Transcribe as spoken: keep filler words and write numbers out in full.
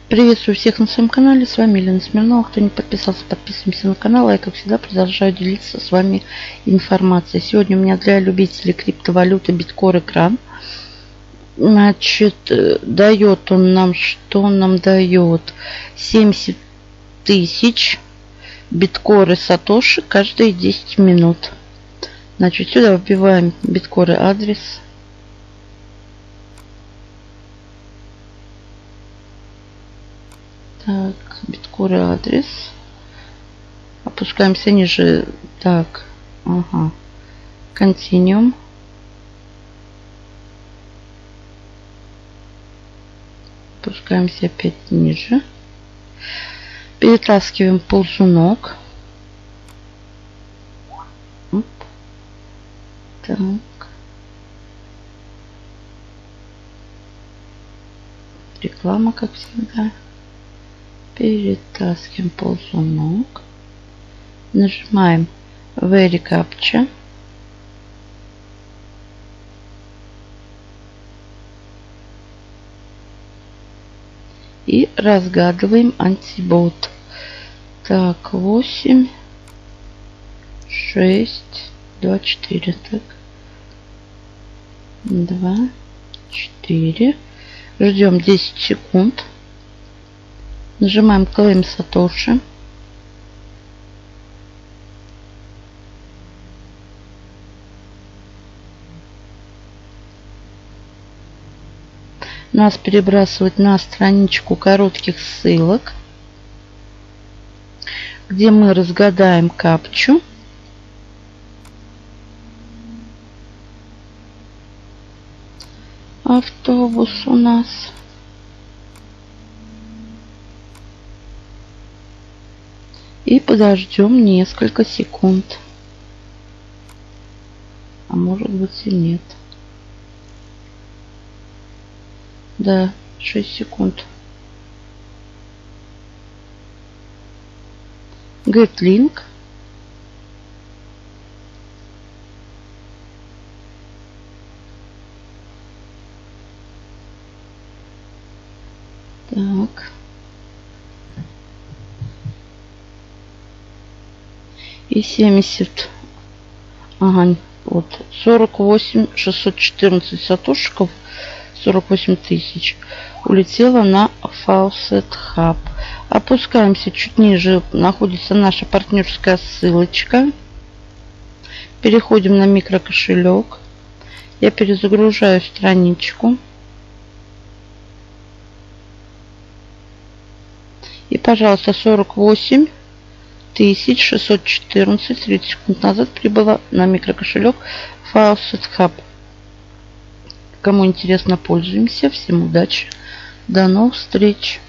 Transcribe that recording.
Приветствую всех на своем канале, с вами Елена Смирнова. Кто не подписался, подписываемся на канал. Я, как всегда, продолжаю делиться с вами информацией. Сегодня у меня для любителей криптовалюты биткоин экран. Значит, дает он нам, что он нам дает? семьдесят тысяч биткоины сатоши каждые десять минут. Значит, сюда вбиваем биткоин адрес. Так, биткоин адрес. Опускаемся ниже. Так, ага. Continuum. Опускаемся опять ниже. Перетаскиваем ползунок. Оп. Так. Реклама, как всегда. Перетаскиваем ползунок. Нажимаем Very Captcha. И разгадываем антибот. Так, восемь, шесть, два, четыре. Так. два, четыре. Ждем десять секунд. Нажимаем Claim Satoshi. Нас перебрасывает на страничку коротких ссылок, где мы разгадаем капчу. Автобус у нас. И подождем несколько секунд. А может быть и нет. Да, шесть секунд. Get link. Так. И семьдесят. Ага, вот сорок восемь шестьсот четырнадцать сатошиков. сорок восемь тысяч улетела на Faucet Hub. Опускаемся чуть ниже, находится наша партнерская ссылочка. Переходим на микрокошелек. Я перезагружаю страничку. И, пожалуйста, сорок восемь тысяч шестьсот четырнадцать тридцать секунд назад прибыла на микрокошелек Faucet Hub. Кому интересно, пользуемся. Всем удачи. До новых встреч.